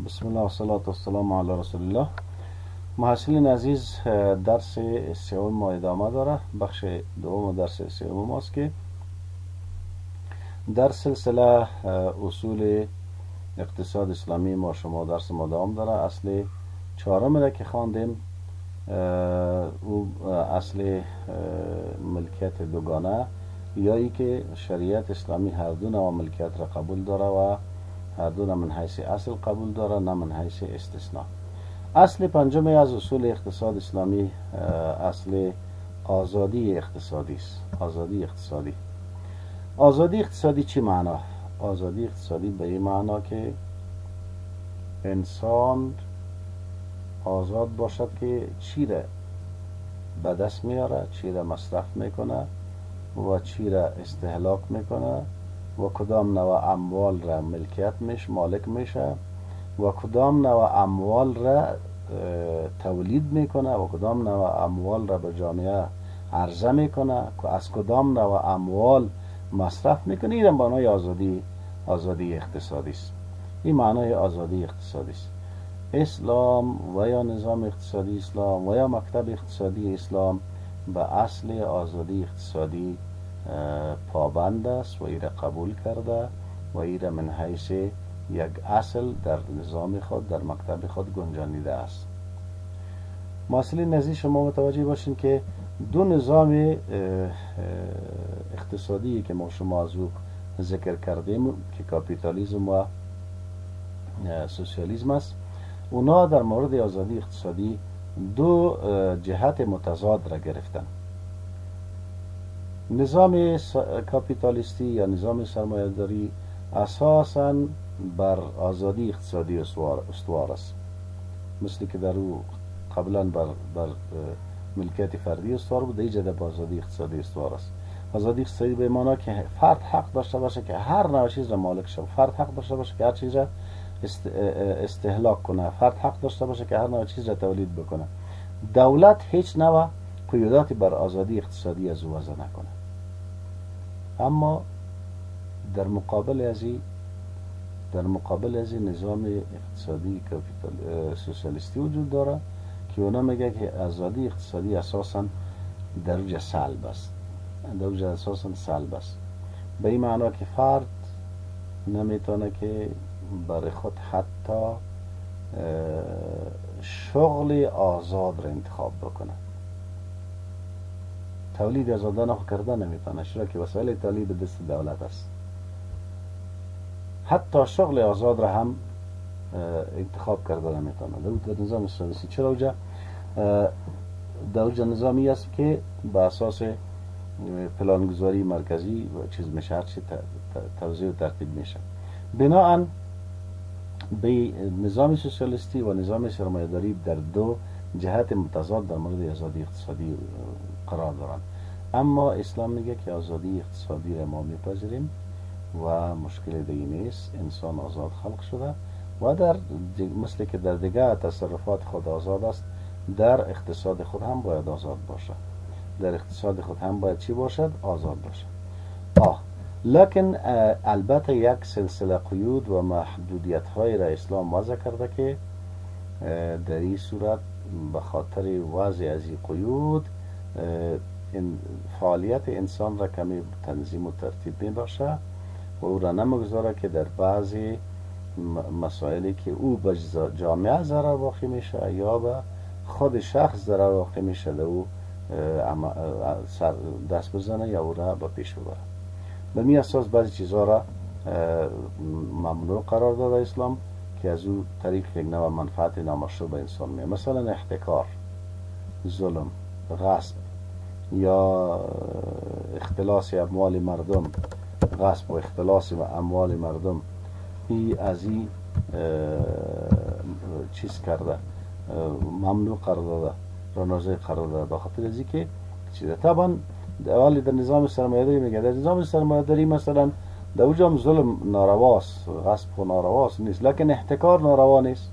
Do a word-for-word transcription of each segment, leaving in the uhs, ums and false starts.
بسم الله و صلات و السلام علی رسول الله. محصلین عزیز، درس سوم ما ادامه داره. بخش دوم درس سوم ماست که در سلسله اصول اقتصاد اسلامی ما شما درس ما دوام داره. اصل چهارم را که خواندیم او اصل ملکیت دوگانه، یا ای که شریعت اسلامی هر دو نوع ملکیت را قبول داره و هر دو من حیث اصل قبول داره، نه من حیث استثناء. اصل پنجم از اصول اقتصاد اسلامی اصل آزادی اقتصادی است. آزادی اقتصادی آزادی اقتصادی چی معنا؟ آزادی اقتصادی به این معنا که انسان آزاد باشد که چی را به دست میاره، چی را مصرف میکنه و چی را استهلاک میکنه و کدام نوع اموال را ملکیت میشه، مالک میشه و کدام نوع اموال را تولید میکنه و کدام نوع اموال را به جامعه عرضه میکنه، از کدام نوع اموال مصرف میکنه. این معنای آزادی آزادی اقتصادی است. این معنای آزادی اقتصادی است. اسلام و یا نظام اقتصادی اسلام و یا مکتب اقتصادی اسلام به اصل آزادی اقتصادی پابند است و این را قبول کرده و این را من حیث یک اصل در نظام خود، در مکتب خود گنجانیده است. محصلین عزیز، شما متوجه باشین که دو نظام اقتصادی که ما شما از او ذکر کردیم که کاپیتالیسم و سوسیالیسم است، اونا در مورد آزادی اقتصادی دو جهت متضاد را گرفتن. نظام کاپیتالیستی یا نظام سرمایه‌داری اساساً بر آزادی اقتصادی استوار است، مثل که در او قبلا بر, بر ملکیت فردی استوار بود، اینجا در آزادی اقتصادی استوار است. آزادی اقتصادی به معنی که فرد حق داشته باشه که هر نوع چیز را مالک شود، فرد حق داشته باشه که هر چیز را استهلاک کنه، فرد حق داشته باشه که هر نوع چیز را تولید بکنه. دولت هیچ نوع قیوداتی بر آزادی اقتصادی از او وضع نکنه. اما در مقابل از این در مقابل از این نظام اقتصادی کاپیتال سوسیالیستی وجود داره که اونا میگه که آزادی اقتصادی اساساً در اوج سلب است، در اوج اساساً سلب است. به این معنا که فرد نمیتونه که برای خود حتی شغل آزاد را انتخاب بکنه. تولید آزادانه کرده نمیتونه، چرا که وسایل تولید دست دولت است. حتی شغل آزاد را هم انتخاب کرده نمیتونه. در نظام سیاسی چرا اوجا در اوجا نظامی است که به اساس پلانگذاری مرکزی و چیز میشه، هر چی توزیع و ترتیب میشه. بناهن به نظام سوسیالیستی و نظام سرمایه‌داری در دو جهت متضاد در مورد آزادی اقتصادی قرار دارند. اما اسلام میگه که آزادی اقتصادی را ما میپذیریم و مشکل دیگه نیست. انسان آزاد خلق شده و در مثل که در دیگه تصرفات خود آزاد است، در اقتصاد خود هم باید آزاد باشه. در اقتصاد خود هم باید چی باشد؟ آزاد باشه. آه لکن البته یک سلسله قیود و محدودیت های را اسلام وضع کرده که در این صورت به خاطر وضع از این قیود این فعالیت انسان را کمی تنظیم و ترتیب می باشه و او را نمیگذاره که در بعضی مسائلی که او به جامعه ضرر واقع میشه یا به خود شخص ضرر واقع میشه در او دست بزنه یا او را به پیش ببره. به می اساس بعضی چیزها را ممنوع قرار داده اسلام که از او طریق یک نوع منفعت نامشروع به انسان میه، مثلا احتکار، ظلم، غصب یا اختلاس اموال مردم، غصب و اختلاس اموال مردم. این از این چیز کرده، ممنوع قرار داده، رانازه قرار داده. بخاطر از اینکه چیزه طبعا اولی در نظام سرمایه‌داری میگه، در نظام سرمایه‌داری مثلا در اوجام ظلم نارواست، غصب و نارواست نیست، لکن احتکار ناروا نیست.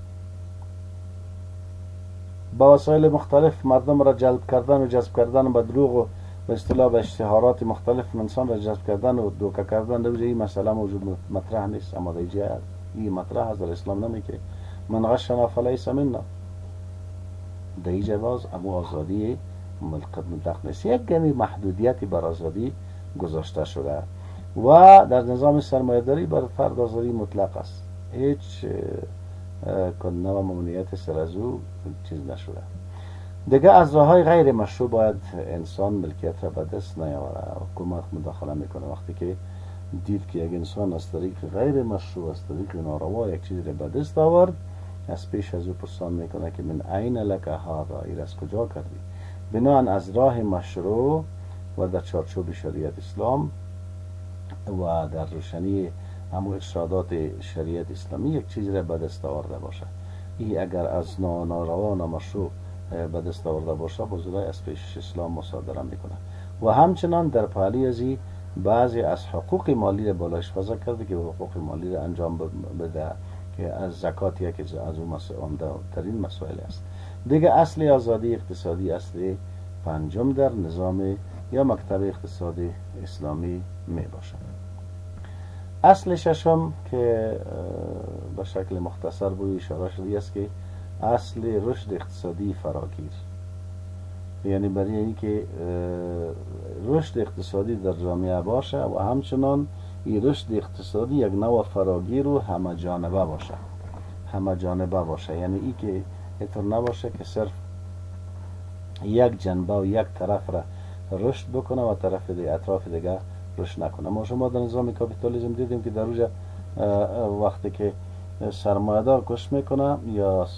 با وسایل مختلف مردم را جلب کردن و جذب کردن، با دروغ و به اصطلاح به اشتهارات مختلف انسان را جذب کردن و دوکه کردن، در این مسئله موجود مطرح نیست. اما در این مطرح از در اسلام نمی که من غشنا فلیس منا. در اینجا باز امو آزادی مطلق مطلق نیست، یک کمی محدودیتی بر آزادی گذاشته شده و در نظام سرمایه‌داری بر فرد آزادی مطلق است، هیچ کنه و ممنوعیت سر از او چیز نشده. دیگه از راه‌های غیر مشروع باید انسان ملکیت را به دست نیاوره. حکومت مداخله میکنه وقتی که دید که یک انسان از طریق غیر مشروع، از طریق ناروا یک چیزی را به دست آورد، از پیش از او پرسان میکنه که من عین لک هذا، این از کجا کردی؟ بناهن از راه مشروع و در چارچوب شریعت اسلام و در روشنی همون ارشادات شریعت اسلامی یک چیزی را به دست آورده باشه. این اگر از ناروا و نامشروع به دست آورده باشه، بزرگای از پیش اسلام مصادره میکنه. و همچنان در پهلوی از این بعضی از حقوق مالی را بالایش وضع کرده که حقوق مالی را انجام بده، که از زکات یک از اون عمده ترین مسائل است. دیگه اصل آزادی اقتصادی اصل پنجم در نظام یا مکتب اقتصادی اسلامی می باشد. اصل ششم که به شکل مختصر به اشاره شده است که اصل رشد اقتصادی فراگیر، یعنی برای اینکه رشد اقتصادی در جامعه باشه و همچنان این رشد اقتصادی یک نوع فراگیر و همه جانبه باشه، همه جانبه باشه، یعنی ای که اینطور نباشه که صرف یک جنبه و یک طرف را رشد بکنه و طرف دیگه اطراف دیگه رشد نکنه. ما شما در نظام کاپیتالیسم دیدیم که در روز وقتی که سرمایه‌دار کش میکنه یا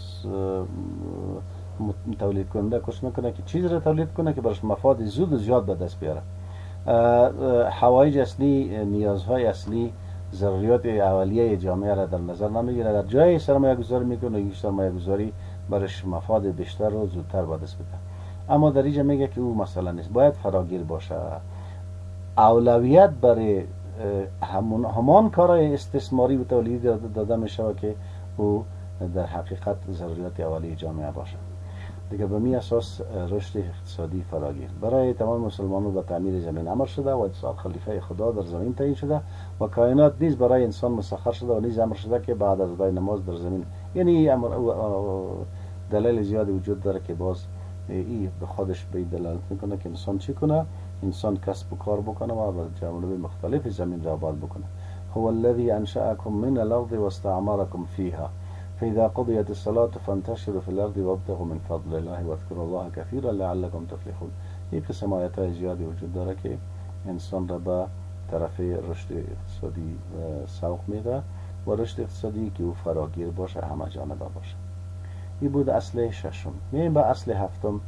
تولید کننده کش میکنه که چیز را تولید کنه که برش مفاد زود و زیاد به دست بیاره، حوایج اصلی، نیازهای اصلی، ضروریات اولیه جامعه را در نظر نمیگیره، در جای سرمایه گذاری میکنه این سرمایه گذاری برش مفاد بیشتر و زودتر به دست بیاره. اما در اینجا میگه که او مسئله نیست، باید فراگیر باشه، اولویت برای همون همان کارهای استثماری و تولید داده میشه که او در حقیقت ضروریات اولیه جامعه باشه. دیگه به می اساس رشد اقتصادی فراگیر برای تمام مسلمانان به تعمیر زمین امر شده و اتصال خلیفه خدا در زمین تعیین شده و کائنات نیز برای انسان مسخر شده و نیز امر شده که بعد از ادای نماز در زمین، یعنی امر دلیل زیادی وجود داره که باز این به خودش به دلالت میکنه که انسان چی کنه، انسان کسب و کار بکنه و به جوانب مختلف زمین را آباد بکنه. هو الذی انشأکم من الارض واستعمرکم فیها فإذا قضيت الصلاة فانتشروا في الأرض وابتغوا من فضل الله واذكروا الله كثيرا لعلكم تفلحون. این قسم آیات زیادی وجود داره که انسان را به طرف رشد اقتصادی سوق میده و رشد اقتصادی که او فراگیر باشه، همه جانبه باشه. این بود اصل ششم. میایم به اصل هفتم.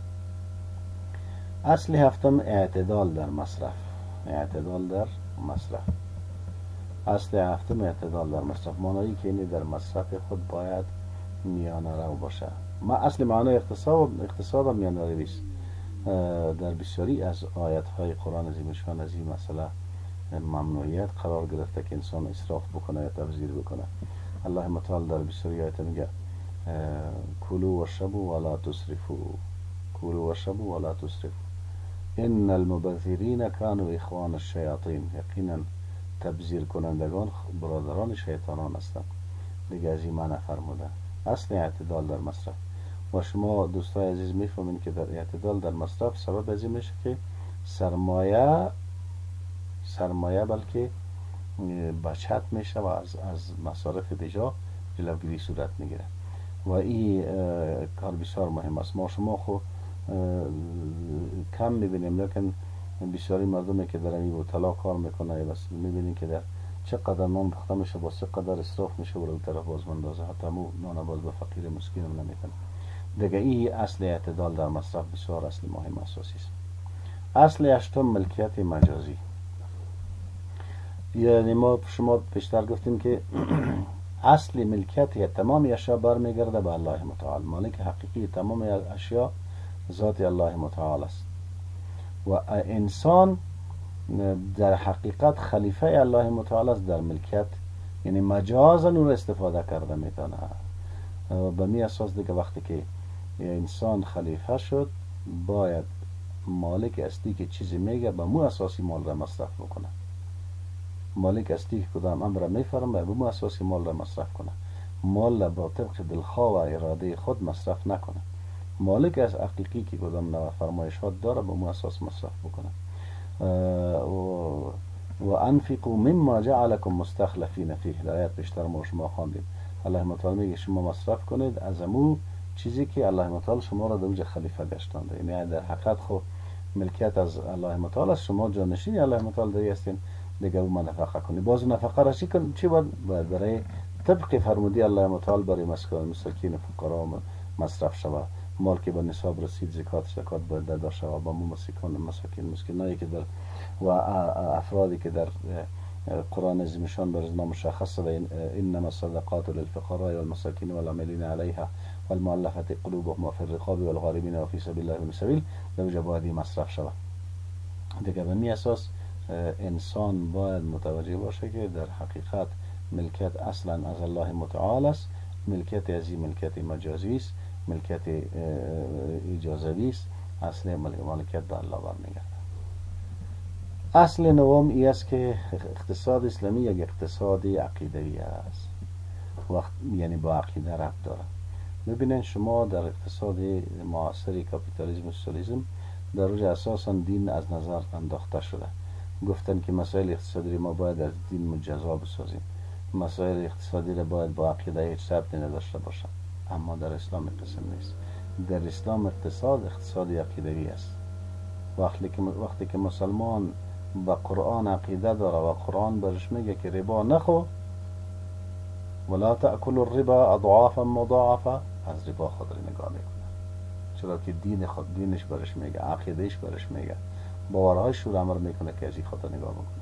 اصل هفتم اعتدال در مصرف. اعتدال در مصرف. اصل هفتم اعتدال در مصرف، معنایی که اینی در مصرف خود باید میانه رو باشه. ما اصل معنای اقتصاد اقتصاد میانه روی است. در بسیاری از آیات های قرآن عظیم شان از این مسئله ممنوعیت قرار گرفته که انسان اسراف بکنه یا تبذیر بکنه. الله متعال در بسیاری آیات میگه کلوا واشربوا ولا تسرفوا، کلوا واشربوا ولا تسرفوا ان المبذرین كانوا اخوان الشیاطین، یقینا تبذیر کنندگان برادران شیطانان هستند. دیگه از این معنی فرموده. اصل اعتدال در مصرف و شما دوستای عزیز میفهمین که در اعتدال در مصرف سبب از این میشه که سرمایه سرمایه بلکه بچت میشه و از, از مصارف دیجا جلوگیری صورت میگیره و این کار بسیار مهم است. ما شما خو کم میبینیم، لیکن بسیاری مردمی که در این بوتلا کار میکنه بس میبینین که در چقدر نان پخته میشه با چقدر اسراف میشه برای طرف باز مندازه، حتی مو نان باز به فقیر مسکین هم نمیکنه. دیگه این اصل اعتدال در مصرف بسیار اصل مهم اساسی است. اصل هشتم ملکیت مجازی. یعنی ما شما پیشتر گفتیم که اصل ملکیت تمام اشیا برمیگرده به الله متعال. مالک حقیقی تمام اشیا ذات الله متعال است و انسان در حقیقت خلیفه الله متعال است در ملکیت، یعنی مجازا اون استفاده کرده میتونه. به می اساس دیگه وقتی که انسان خلیفه شد باید مالک اصلی که چیزی میگه به مو اساسی مال را مصرف بکنه. مالک اصلی که کدام امر میفرمه به مو اساسی مال را مصرف کنه. مال با طبق دلخواه و اراده خود مصرف نکنه. مالک از حقیقی که کدام نوع فرمایشات داره به اون اساس مصرف بکنه. و و انفقوا مما جعلكم مستخلفین فیه، در آیت بیشتر ما شما خواندیم. الله متعال میگه شما مصرف کنید از امو چیزی که الله متعال شما را در اوج خلیفه گشتانده. یعنی در حقیقت خو ملکیت از الله متعال است، شما جانشین الله متعال دیگه هستین، دیگه او نفقه کنید. باز نفقه را چی کن چی باید برای طبق فرمودی الله متعال برای مساکین فقرا مصرف شود. مال که به نصاب رسید زکات زکات باید داده شود با مسکین مساکین مسکینایی که در و افرادی که در قرآن عظیمشان بر ازنا مشخص شده انما الصدقات للفقراء والمساکین والعاملین علیها والمؤلفة قلوبهم وفي الرقاب والغارمین وفي سبیل الله وابن السبیل در اونجا باید مصرف شود. دیگه به می اساس انسان باید متوجه باشه که در حقیقت ملکیت اصلا از الله متعال است. ملکیت از این ملکیت مجازی است، ملکیت اجازوی است. اصل ملکیت به الله برمیگرده. اصل نوم ای است که اقتصاد اسلامی یک اقتصاد عقیدوی است، وقت یعنی با عقیده ربط داره. ببینید شما در اقتصاد معاصر کاپیتالیسم و سوسیالیسم در روز اساسا دین از نظر انداخته شده. گفتن که مسائل اقتصادی ما باید از دین مجزا بسازیم، مسائل اقتصادی را باید با عقیده هیچ ربطی نداشته باشد. اما در اسلام قسم نیست. در اسلام اقتصاد اقتصادی عقیدوی است. وقتی که وقتی که مسلمان با قرآن عقیده داره و قرآن برش میگه که ربا نخو، ولا تأکل الربا اضعافا مضاعفه، از ربا خود را نگاه میکنه. چرا که دین خود دینش برش میگه، عقیدهش برش میگه، باورهایش رو عمل میکنه که از این خود نگاه میکنه.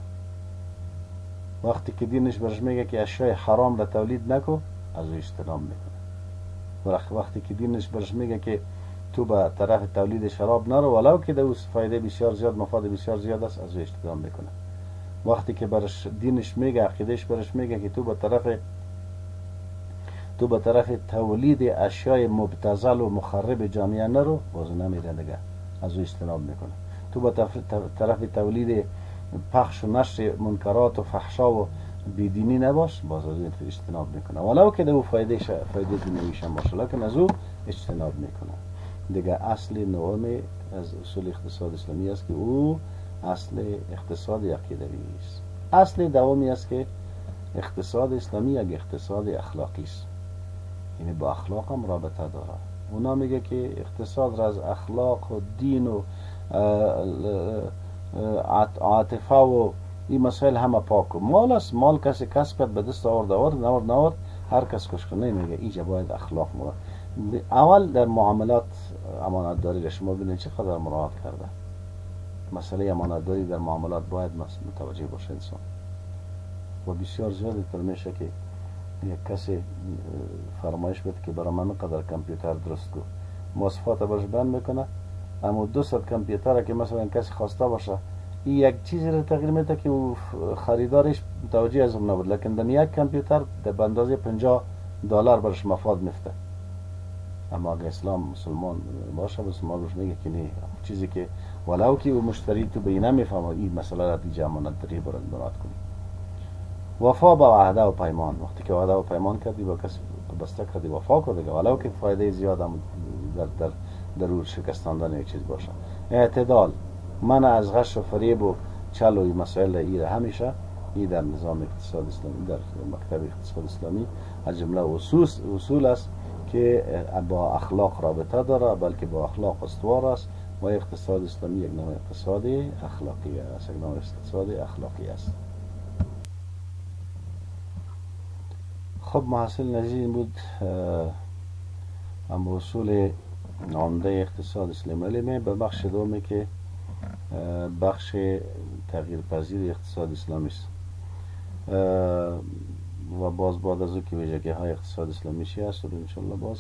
وقتی که دینش برش میگه که اشیاء حرام را تولید نکو، از او اجتناب میکنه. وقتی که دینش برش میگه که تو به طرف تولید شراب نرو ولو که در فایده بسیار زیاد مفاد بسیار زیاد است، از او اجتناب میکنه. وقتی که برش دینش میگه، عقیدهش برش میگه که تو به طرف تو به طرف تولید اشیاء مبتذل و مخرب جامعه نرو، باز نمیره دیگه، از او اجتناب میکنه. تو به طرف تولید پخش و نشر منکرات و فحشا و بیدینی نباش، باز از او اجتناب میکنه ولو که در فایده فایده دنیویش هم باشه، لکن از او اجتناب میکنه. دیگه اصل نهم از اصول اقتصاد اسلامی است که او اصل اقتصاد عقیدوی است. اصل دومی است که اقتصاد اسلامی یک اقتصاد اخلاقی است، یعنی با اخلاق هم رابطه داره. اونا میگه که اقتصاد را از اخلاق و دین و عاطفه و این مسائل همه پاک و مال است. مال کسی کسب کرد به دست آورد آورد نورد نورد هر کس کش کنه. میگه اینجا باید اخلاق مورد. اول در معاملات امانت داری را شما ببینید چقدر مراعات کرده. مسئله امانت داری در معاملات باید متوجه باشه انسان. و بسیار زیاد اینطور میشه که یک کسی فرمایش بده که برای من قدر کامپیوتر درست کو، مواصفات برش بند میکنه، اما دو صد کامپیوتر که مثلا کسی خواسته باشه این یک چیزی رو تغییر میده که او خریدارش متوجه از اون نبود، لکن در یک کامپیوتر به اندازه پنجاه دلار برش مفاد میفته. اما اگه اسلام مسلمان باشه مسلمان روش میگه که نه، چیزی که ولو که او مشتری تو بینه میفهمه این مسئله را دیگه امانت داری برات برات کنی. وفا با وعده و پیمان، وقتی که وعده و پیمان کردی با کسی بسته کردی وفا کردی ولو که فایده زیاد هم در در در شکستاندن یک چیز باشه. اعتدال، من از غش و فریب و چل و مسائل ایره همیشه این در نظام اقتصاد اسلامی در مکتب اقتصاد اسلامی از جمله اصول اصول است که با اخلاق رابطه داره، بلکه با اخلاق استوار است و اقتصاد اسلامی یک نوع اقتصاد اخلاقی است، یک نوع اقتصاد اخلاقی است. خب محصل نزدیک این بود اما اصول عمده اقتصاد اسلامی. می به بخش دومی که بخش تغییر پذیر اقتصاد اسلامی است و باز بعد از او که ویژگی های اقتصاد اسلامی چی است و انشالله باز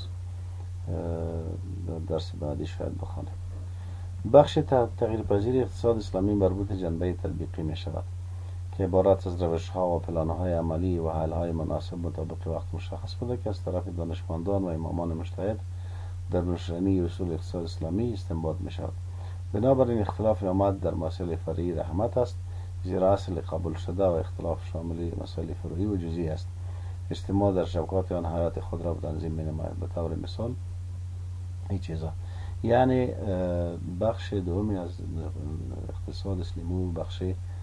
در درس بعدی شاید بخوانیم. بخش تغییر پذیر اقتصاد اسلامی مربوط جنبه تطبیقی می شود که عبارت از روش ها و پلان های عملی و حل های مناسب مطابق وقت مشخص بوده که از طرف دانشمندان و امامان مجتهد در روشنی اصول اقتصاد اسلامی استنباط می شود. بنابراین اختلاف آمد در مسائل فرعی رحمت است، زیرا اصل قبول شده و اختلاف شامل مسائل فروعی و جزئی است. اجتماع در شبکات آن حیات خود را به تنظیم می نماید. به طور مثال این چیزا، یعنی بخش دومی از اقتصاد اسلامی بخش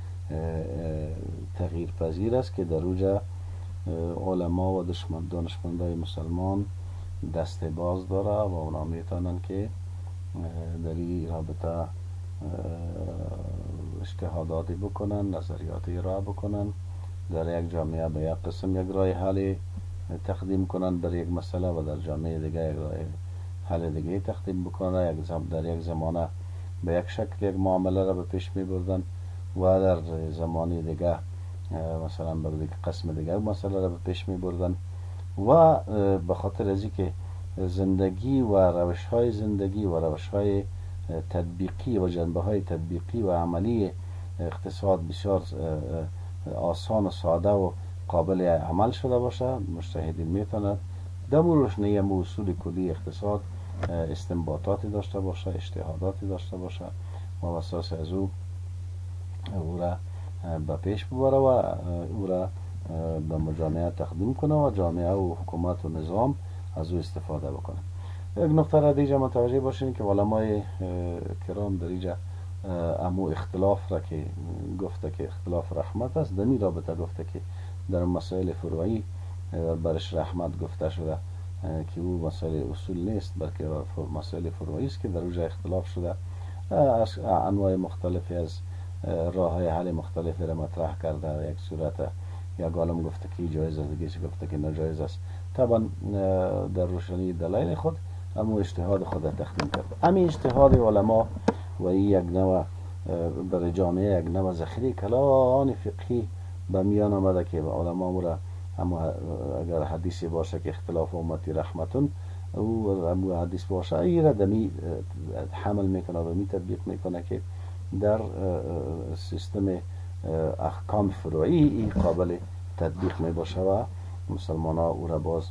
تغییر پذیر است که در اوجا علما و دانشمندای مسلمان دست باز داره و اونا میتونن که در این رابطه اجتهاداتی بکنن، نظریاتی را بکنن، در یک جامعه به یک قسم یک راه حل تقدیم کنن بر یک مسئله و در جامعه دیگه یک راه حل دیگه تقدیم بکنن، یک زم در یک زمانه به یک شکل یک معامله را به پیش می بردن و در زمانی دیگه مثلا به یک قسم دیگه مسئله را به پیش می بردن و به خاطر از که زندگی و روش های زندگی و روش های تطبیقی و جنبه های تطبیقی و عملی اقتصاد بسیار آسان و ساده و قابل عمل شده باشه، مجتهدین میتونند در روشنی اصول کلی اقتصاد استنباطاتی داشته باشه، اجتهاداتی داشته باشه و اساس از او او را به پیش ببره و او را به جامعه تقدیم کنه و جامعه و حکومت و نظام از او استفاده بکنه. یک نکته را دیگه متوجه باشین که علمای کرام در اینجا امو اختلاف را که گفته که اختلاف رحمت است، در این رابطه گفته که در مسائل فروعی برش رحمت گفته شده که او مسائل اصول نیست بلکه مسائل فروعی است که در اونجا اختلاف شده، انواع مختلفی از راه های حل مختلفی را مطرح کرده. یک صورت یک عالم گفته که جایز است، دیگه گفته که ناجایز است. طبعا در روشنی دلایل خود اما اجتهاد خود تقدیم کرده. همین اجتهاد علما و این یک نوع برای جامعه یک نوع ذخیره کلان فقهی به میان آمده که علما را اما اگر حدیثی باشه که اختلاف امتی رحمتون او اما حدیث باشه ای را دمی حمل میکنه و می تطبیق میکنه که در سیستم احکام فروعی این قابل تطبیق می باشه و مسلمان ها او را باز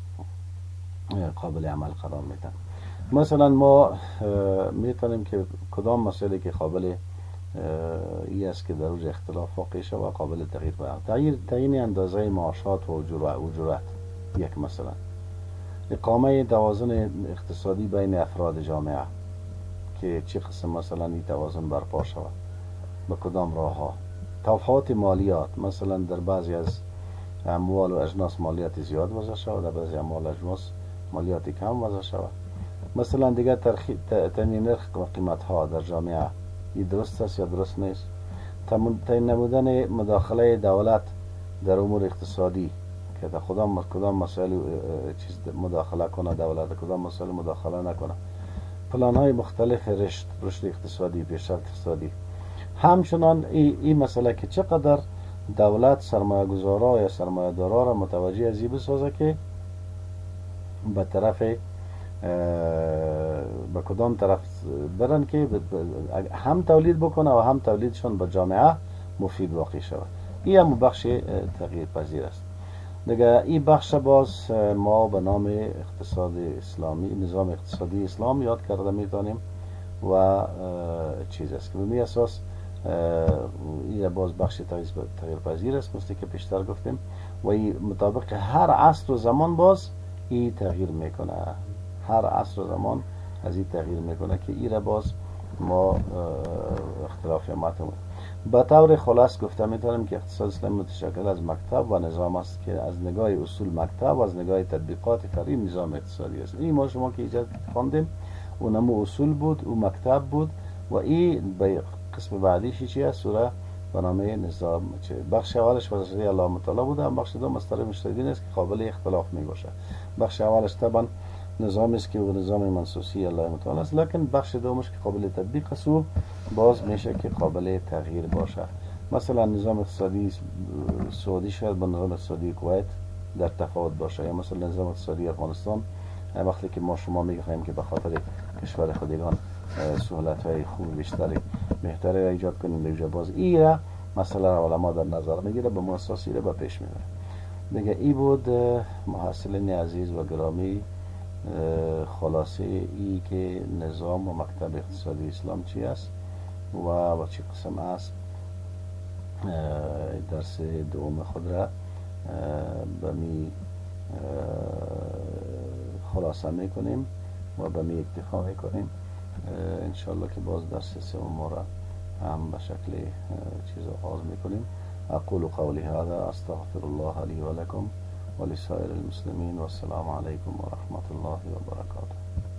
قابل عمل قرار میدن. مثلا ما میتونیم که کدام مسئله که قابل ای است که در اوج اختلاف واقع شده و قابل تغییر باید تغییر تعیین اندازه معاشات و اجورت، یک مثلا اقامه توازن اقتصادی بین افراد جامعه که چه قسم مثلا این توازن برپا شود به کدام راه ها، تفاوت مالیات مثلا در بعضی از اموال و اجناس مالیات زیاد وضع شود، در بعضی اموال و اجناس مالیات کم وضع شود، مثلا دیگه تعیین نرخ و قیمت ها در جامعه این درست است یا درست نیست، تعیین نمودن مداخله دولت در امور اقتصادی که در کدام کدام مسائل چیز مداخله کنه دولت، کدام مسائل مداخله نکنه، پلان های مختلف رشد رشد اقتصادی، پیشرفت اقتصادی. همچنان این ای مسئله که چقدر دولت سرمایه گذارا یا سرمایه دارا را متوجه از این بسازه که به طرف به کدام طرف برن که هم تولید بکنه و هم تولیدشون به جامعه مفید واقع شود. این هم بخش تغییر پذیر است. دیگه این بخش باز ما به نام اقتصاد اسلامی، نظام اقتصادی اسلام یاد کرده میتونیم و چیز است که به می اساس این باز بخش تغییر پذیر است مثل که پیشتر گفتیم و این مطابق هر عصر و زمان باز این تغییر میکنه، هر عصر و زمان از این تغییر میکنه که این باز ما اختلاف متن به طور خلاص گفته میتونیم که اقتصاد اسلامی متشکل از مکتب و نظام است که از نگاه اصول مکتب و از نگاه تطبیقات فرعی نظام اقتصادی است. این ما شما که ایجاد خواندیم اونم اصول بود، او مکتب بود و این به قسم بعدیش چی است؟ سوره به نام نظام چه بخش اولش وظیفه الله تعالی بوده، بخش دوم مصدر مجتهدین است که قابل اختلاف می باشه. بخش اولش طبعا نظام است که و نظام منسوسی الله تعالی است، لکن بخش دومش که قابل تطبیق است و باز میشه که قابل تغییر باشه. مثلا نظام اقتصادی سعودی شاید با نظام اقتصادی کویت در تفاوت باشه، یا مثلا نظام اقتصادی افغانستان وقتی که ما شما میگیم که به خاطر کشور خودگان سهولت های خوب بیشتری بهتری را ایجاد کنیم دیگه باز ایره مثلا علما در نظر میگیره به مؤسساتی را به پیش میبره. دیگه ای بود محصلین عزیز و گرامی خلاصه ای که نظام و مکتب اقتصادی اسلام چی است و با چه قسم است. درس دوم خود را به می خلاصه میکنیم و به می اکتفا میکنیم. انشالله که باز درس سوم ما را هم به شکل چیز آغاز میکنیم. اقول قولی هذا استغفر الله لی و لکم و لسائر المسلمین و السلام علیکم و رحمت الله و برکاته.